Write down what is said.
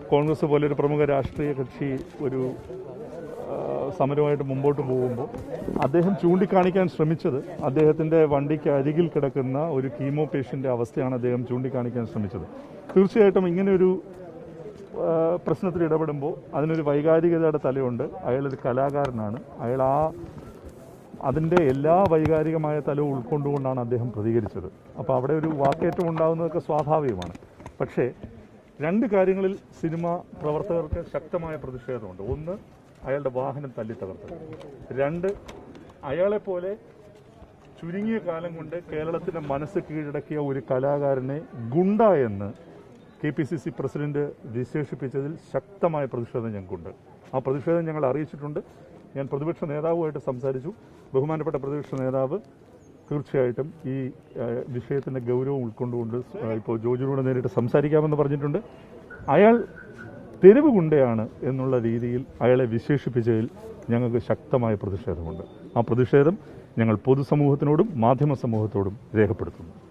കോൺഗ്രസ് പോലൊരു പ്രമുഖ രാഷ്ട്രീയ കക്ഷി ഒരു സമരമായിട്ട് മുമ്പോട്ട് പോകുമ്പോൾ അദ്ദേഹം ചൂണ്ടിക്കാണിക്കാൻ ശ്രമിച്ചത് അദ്ദേഹത്തിൻ്റെ വണ്ടിക്ക് അരികിൽ കിടക്കുന്ന ഒരു കീമോ പേഷ്യൻ്റെ അവസ്ഥയാണ് അദ്ദേഹം ചൂണ്ടിക്കാണിക്കാൻ ശ്രമിച്ചത്. തീർച്ചയായിട്ടും ഇങ്ങനെയൊരു പ്രശ്നത്തിൽ ഇടപെടുമ്പോൾ അതിനൊരു വൈകാരികതയുടെ തലമുണ്ട്. അയാളൊരു കലാകാരനാണ്. അയാൾ അതിൻ്റെ എല്ലാ വൈകാരികമായ തലവും ഉൾക്കൊണ്ടുകൊണ്ടാണ് അദ്ദേഹം പ്രതികരിച്ചത്. അപ്പോൾ അവിടെ ഒരു വാക്കേറ്റം ഉണ്ടാകുന്നതൊക്കെ സ്വാഭാവികമാണ്. പക്ഷേ രണ്ട് കാര്യങ്ങളിൽ സിനിമ പ്രവർത്തകർക്ക് ശക്തമായ പ്രതിഷേധമുണ്ട്. ഒന്ന്, അയാളുടെ വാഹനം തല്ലിത്തകർത്തത്. രണ്ട്, അയാളെപ്പോലെ ചുരുങ്ങിയ കാലം കൊണ്ട് കേരളത്തിൻ്റെ മനസ്സ് കീഴടക്കിയ ഒരു കലാകാരനെ ഗുണ്ട എന്ന് KPCC പ്രസിഡന്റ് വിശേഷിപ്പിച്ചതിൽ ശക്തമായ പ്രതിഷേധം ഞങ്ങൾക്കുണ്ട്. ആ പ്രതിഷേധം ഞങ്ങൾ അറിയിച്ചിട്ടുണ്ട്. ഞാൻ പ്രതിപക്ഷ നേതാവുമായിട്ട് സംസാരിച്ചു. ബഹുമാനപ്പെട്ട പ്രതിപക്ഷ നേതാവ് തീർച്ചയായിട്ടും ഈ വിഷയത്തിൻ്റെ ഗൗരവം ഉൾക്കൊണ്ടുകൊണ്ട് ഇപ്പോൾ ജോജിനോട് നേരിട്ട് സംസാരിക്കാമെന്ന് പറഞ്ഞിട്ടുണ്ട്. അയാൾ തെരുവ് ഗുണ്ടയാണ് എന്നുള്ള രീതിയിൽ അയാളെ വിശേഷിപ്പിച്ചതിൽ ഞങ്ങൾക്ക് ശക്തമായ പ്രതിഷേധമുണ്ട്. ആ പ്രതിഷേധം ഞങ്ങൾ പൊതുസമൂഹത്തിനോടും മാധ്യമ സമൂഹത്തോടും രേഖപ്പെടുത്തുന്നു.